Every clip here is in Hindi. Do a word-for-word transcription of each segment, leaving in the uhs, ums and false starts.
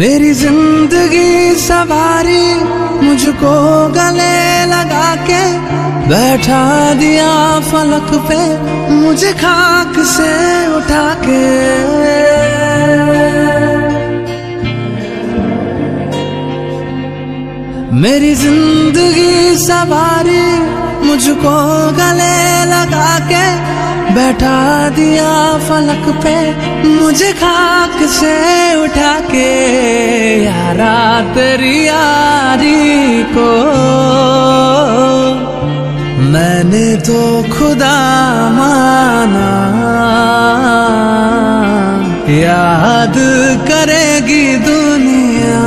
मेरी जिंदगी सवारी मुझको गले लगा के बैठा दिया फलक पे मुझे खाक से उठा के। मेरी जिंदगी सवारी मुझको गले लगा के बैठा दिया फलक पे मुझे खाक से उठा के। यारा तेरी यारी को मैंने तो खुदा माना, याद करेगी दुनिया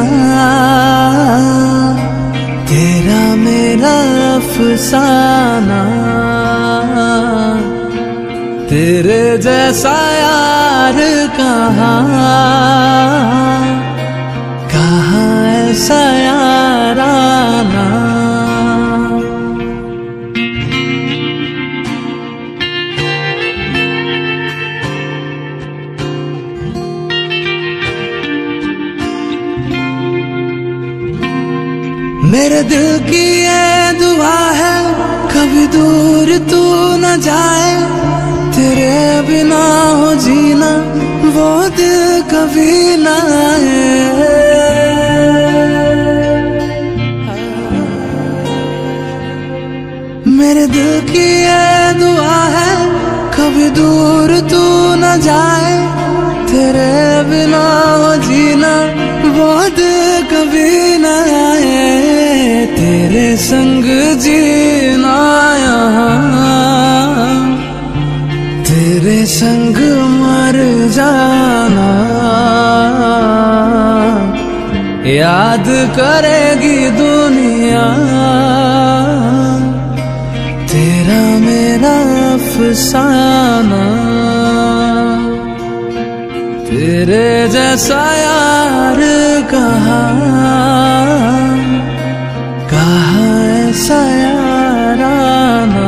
तेरा मेरा अफसाना। तेरे जैसा यार कहाँ कहाँ ऐसा याराना। मेरे दिल की ये दुआ है कभी दूर तू न जाए, तेरे बिना हो जीना वो दिल कभी ना आए। मेरे दिल की ये दुआ है कभी दूर तू न जाए, तेरे बिना हो जीना वो दिल कभी ना आए। तेरे संग जीना यहाँ तेरे संग मर जाना, याद करेगी दुनिया तेरा मेरा अफसाना। तेरे जैसा यार कहाँ कहाँ ऐसा याराना।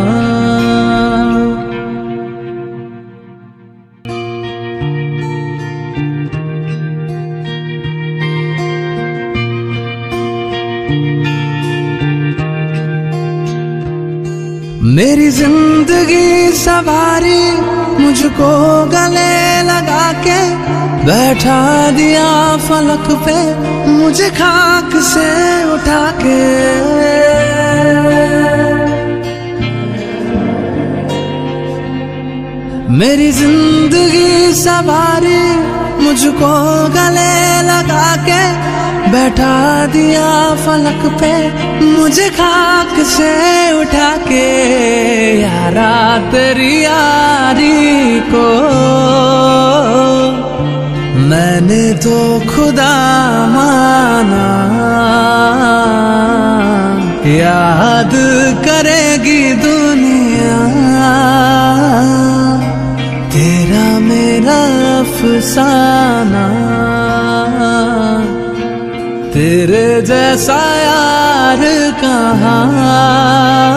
मेरी जिंदगी सवारी मुझको गले लगा के बैठा दिया फलक पे मुझे खाक से उठा के। मेरी जिंदगी सवारी मुझको गले लगा के बैठा दिया फलक पे मुझे खाक से उठा के। यारा तेरी यारी को मैंने तो खुदा माना, याद करेगी दुनिया तेरा मेरा अफसाना। तेरे जैसा यार कहाँ